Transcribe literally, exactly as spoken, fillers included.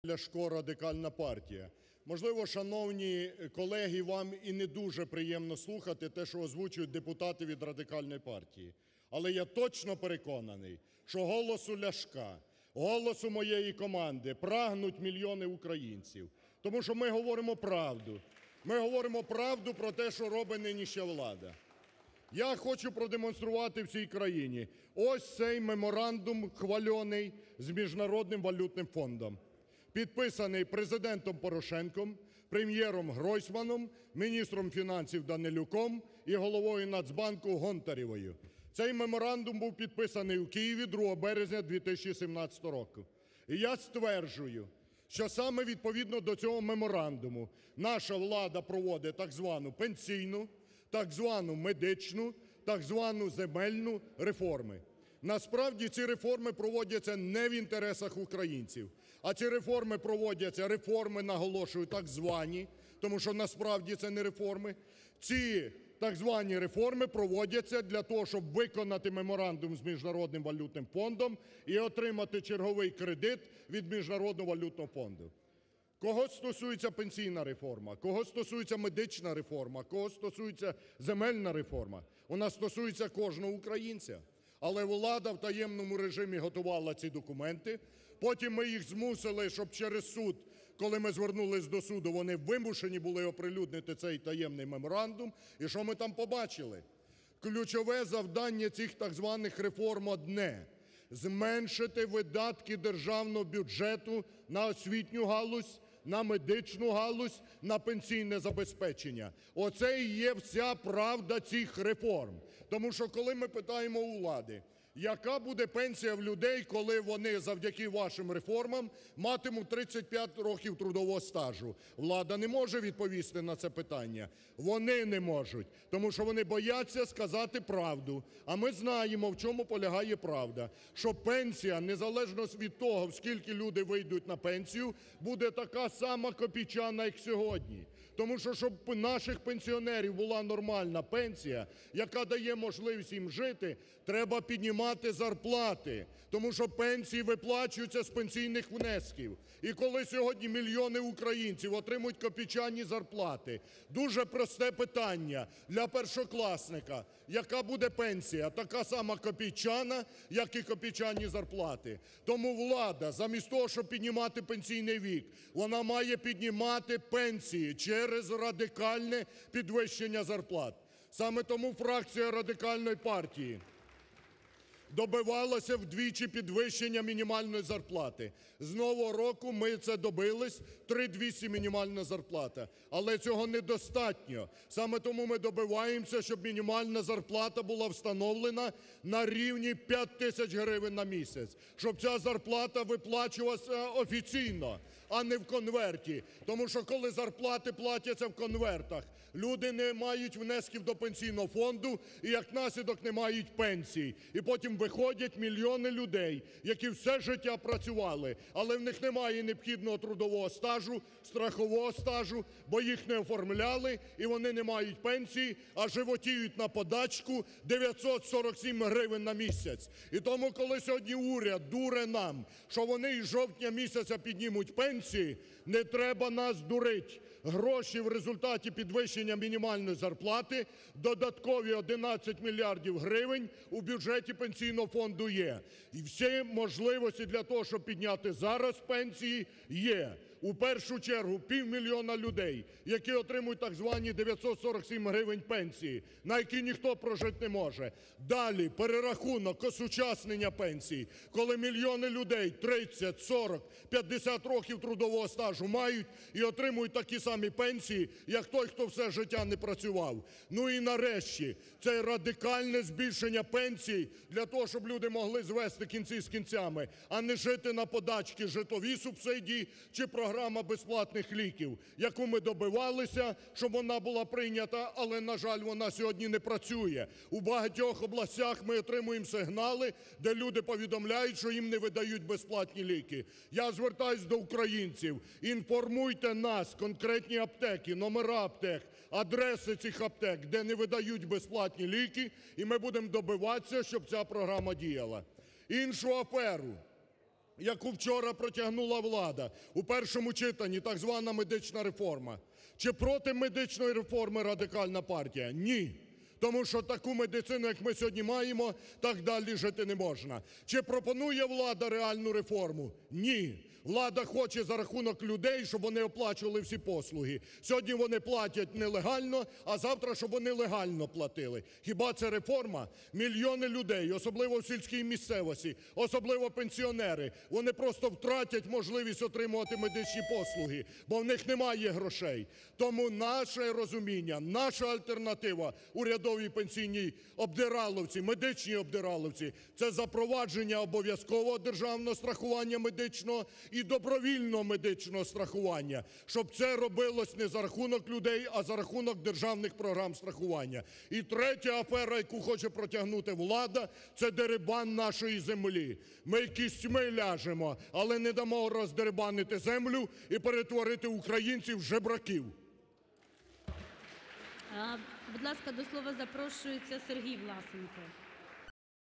Ляшко, Радикальна партія. Можливо, шановні колеги, вам і не дуже приємно слухати те, що озвучують депутати від Радикальної партії. Але я точно переконаний, що голосу Ляшка, голосу моєї команди прагнуть мільйони українців. Тому що ми говоримо правду. Ми говоримо правду про те, що робить нинішня влада. Я хочу продемонструвати всій країні. Ось цей меморандум хвальоний з Міжнародним валютним фондом. Підписаний Президентом Порошенком, Прем'єром Гройсманом, міністром фінансів Данилюком і головою Нацбанку Гонтаревою. Цей меморандум був підписаний у Києві другого березня дві тисячі сімнадцятого року. І я стверджую, що саме відповідно до цього меморандуму наша влада проводить так звану пенсійну, так звану медичну, так звану земельну реформи. Насправді ці реформи проводяться не в інтересах українців, а ці реформи проводяться, реформи, наголошую, так звані, тому що насправді це не реформи. Ці так звані реформи проводяться для того, щоб виконати меморандум з Міжнародним валютним фондом і отримати черговий кредит від Міжнародного валютного фонду. Кого стосується пенсійна реформа, кого стосується медична реформа, кого стосується земельна реформа, вона стосується кожного українця. Але влада в таємному режимі готувала ці документи, потім ми їх змусили, щоб через суд, коли ми звернулись до суду, вони вимушені були оприлюднити цей таємний меморандум. І що ми там побачили? Ключове завдання цих так званих реформ одне – зменшити видатки державного бюджету на освітню галузь, на медичну галузь, на пенсійне забезпечення. Оце і є вся правда цих реформ. Тому що коли ми питаємо у влади, яка буде пенсія в людей, коли вони завдяки вашим реформам матимуть тридцять п'ять років трудового стажу? Влада не може відповісти на це питання. Вони не можуть, тому що вони бояться сказати правду. А ми знаємо, в чому полягає правда. Що пенсія, незалежно від того, скільки люди вийдуть на пенсію, буде така сама копійчана, як сьогодні. Тому що, щоб у наших пенсіонерів була нормальна пенсія, яка дає можливість їм жити, треба піднімати зарплати, тому що пенсії виплачуються з пенсійних внесків. І коли сьогодні мільйони українців отримують копійчані зарплати, дуже просте питання для першокласника: яка буде пенсія? Така сама копійчана, як і копійчані зарплати. Тому влада, замість того, щоб піднімати пенсійний вік, вона має піднімати пенсії через радикальне підвищення зарплат. Саме тому фракція Радикальної партії добивалася вдвічі підвищення мінімальної зарплати. З нового року ми це добились – три тисячі двісті мінімальна зарплата. Але цього недостатньо. Саме тому ми добиваємося, щоб мінімальна зарплата була встановлена на рівні п'ять тисяч гривень на місяць. Щоб ця зарплата виплачувалася офіційно, а не в конверті. Тому що коли зарплати платяться в конвертах, люди не мають внесків до пенсійного фонду і як наслідок не мають пенсій. І потім виходять мільйони людей, які все життя працювали, але в них немає необхідного трудового стажу, страхового стажу, бо їх не оформляли і вони не мають пенсії, а животіють на подачку дев'ятсот сорок сім гривень на місяць. І тому, коли сьогодні уряд дуре нам, що вони із жовтня місяця піднімуть пенсії, не треба нас дурить. Гроші в результаті підвищення мінімальної зарплати, додаткові одинадцять мільярдів гривень у бюджеті пенсійного фонду є. І всі можливості для того, щоб підняти зараз пенсії, є. У першу чергу півмільйона людей, які отримують так звані дев'ятсот сорок сім гривень пенсії, на які ніхто прожити не може. Далі перерахунок, осучаснення пенсій, коли мільйони людей тридцять, сорок, п'ятдесят років трудового стажу мають і отримують такі самі пенсії, як той, хто все життя не працював. Ну і нарешті, це радикальне збільшення пенсій для того, щоб люди могли звести кінці з кінцями, а не жити на подачки, житлові субсидії чи програма безплатних ліків, яку ми добивалися, щоб вона була прийнята, але, на жаль, вона сьогодні не працює. У багатьох областях ми отримуємо сигнали, де люди повідомляють, що їм не видають безплатні ліки. Я звертаюсь до українців: інформуйте нас, конкретні аптеки, номера аптек, адреси цих аптек, де не видають безплатні ліки, і ми будемо добиватися, щоб ця програма діяла. Іншу аферу, яку вчора протягнула влада у першому читанні, так звана медична реформа. Чи проти медичної реформи Радикальна партія? Ні. Тому що таку медицину, як ми сьогодні маємо, так далі жити не можна. Чи пропонує влада реальну реформу? Ні. Влада хоче за рахунок людей, щоб вони оплачували всі послуги. Сьогодні вони платять нелегально, а завтра, щоб вони легально платили. Хіба це реформа? Мільйони людей, особливо в сільській місцевості, особливо пенсіонери, вони просто втратять можливість отримувати медичні послуги, бо в них немає грошей. Тому наше розуміння, наша альтернатива урядовій пенсійній обдираловці, медичній обдираловці – це запровадження обов'язкового державного страхування медичного і добровільного медичного страхування, щоб це робилось не за рахунок людей, а за рахунок державних програм страхування. І третя афера, яку хоче протягнути влада, це дерибан нашої землі. Ми кістьми ляжемо, але не дамо роздерибанити землю і перетворити українців в жебраків. Будь ласка, до слова запрошується Сергій Власенко.